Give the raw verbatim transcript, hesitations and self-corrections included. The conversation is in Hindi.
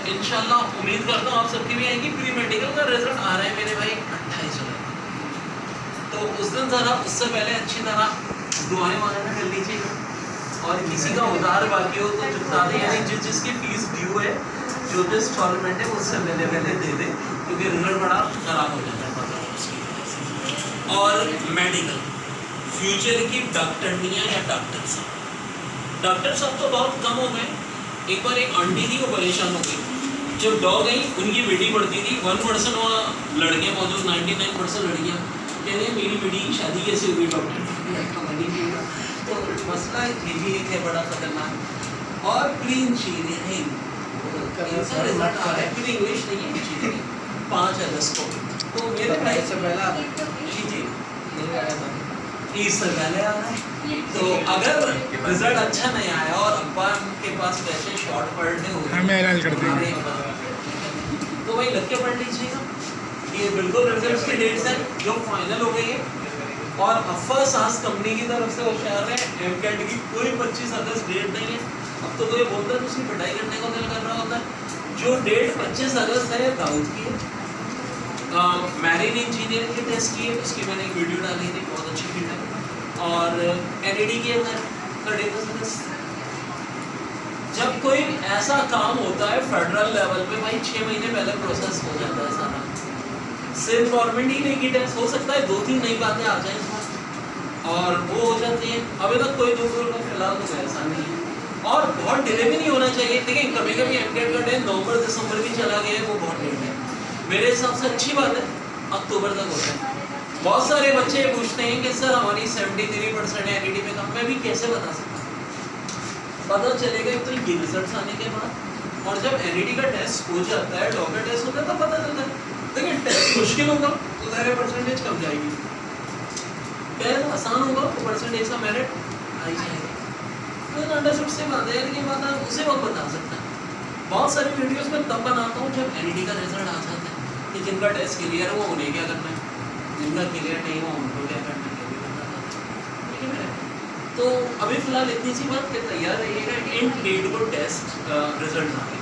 इंशाल्लाह उम्मीद करता हूँ आप सबकी भी आएगी। प्री मेडिकल का रिजल्ट आ रहा है मेरे भाई अट्ठाईस जुलाई, तो उस दिन ज़रा उससे पहले अच्छी तरह दुआएं वगैरह कर लीजिएगा, और किसी का उधार बाकी हो तो चुकता दें, यानी जिस जिसकी फीस ड्यू है, जो जो इंस्टॉलमेंट है उससे पहले पहले दे दें, क्योंकि रिजल्ट बड़ा ख़राब हो जाता है मतलब उसकी वजह से। और मेडिकल फ्यूचर की डॉक्टरनियाँ या डॉक्टर साहब, डॉक्टर साहब तो बहुत कम हो गए। एक बार एक आंटी थी, वो परेशान हो गई, जब डॉग गई उनकी बेटी पढ़ती थी, वन परसेंट वहाँ लड़के मौजूद, नाइन्टी नाइन परसेंट लड़कियाँ कह रही मेरी बेटी की शादी कैसे हुई डॉक्टर। तो मसला ये भी एक है बड़ा खतरनाक। और प्री इंजीनियरिंग इसका रिजल्ट आ रहा है, फिर इंग्लिश नहीं है इंजीनियरिंग, पाँच अगस्त को। तो मेरे भाई से पहला जी जी तीस से पहले आ रहा है। तो अगर रिजल्ट अच्छा नहीं आया और अब्बा के पास पैसे शॉर्ट पड़ने हुए हमें ऐलान कर देंगे, तो वही लग के पढ़ लीजिएगा। ये बिल्कुल रिजल्ट की डेट्स हैं जो फाइनल हो गई है, और अफा सांस कंपनी की तरफ से होशियार है, एम कैट की कोई पच्चीस अगस्त डेट नहीं है। अब तो कोई बोलता है तो उसकी पढ़ाई करने को दिल कर रहा होता है। जो डेट पच्चीस अगस्त है दाऊद की है, मैरिन इंजीनियरिंग के टेस्ट की है, उसकी मैंने एक वीडियो डाली थी, बहुत अच्छी फील्ड है। और एन ई डी की है डेट अगस्त। जब कोई ऐसा काम होता है फेडरल लेवल पे, भाई छः महीने पहले प्रोसेस हो जाता है सारा। सिर्फ गवर्नमेंट ही नहीं की टेस्ट हो सकता है, दो तीन नई बातें आ जाए और वो हो जाती हैं। अभी तक कोई दूर दूर का फिलहाल तो ऐसा नहीं है, और बहुत डिले भी नहीं होना चाहिए। देखिए कभी कभी एम कैट का डेट नवंबर दिसंबर भी चला गया है, वो बहुत लेट है। मेरे हिसाब से अच्छी बात है अक्टूबर तक होता है। बहुत सारे बच्चे पूछते हैं कि सर हमारी seventy three percent N E D में कम, मैं भी कैसे बता सकता हूँ? पता चलेगा एक तो ये रिजल्ट आने के बाद, और जब एन ई डी का टेस्ट हो जाता है, डॉक्टर टेस्ट होता है, तब पता चलता है। देखिए टेस्ट मुश्किल होगा तो ज़ाहिर परसेंटेज कम जाएगी, टेस्ट आसान होगा तो परसेंटेज का मेरिट आ ही जाएगा। तो अंडरस्टूड से बात है, ये बात आप उसे वक्त बता सकता है। बहुत सारी वीडियोस में तब बनाता हूँ जब एन ई डी का रिजल्ट आ जाता है, कि जिनका टेस्ट क्लियर है वो उन्हें क्या करना है, जिनका क्लियर नहीं हो उनको क्या करना है, भी बताता ठीक है मेरे। तो अभी फिलहाल इतनी सी बात कि तैयार रहिएगा, इन डेट को टेस्ट रिजल्ट आ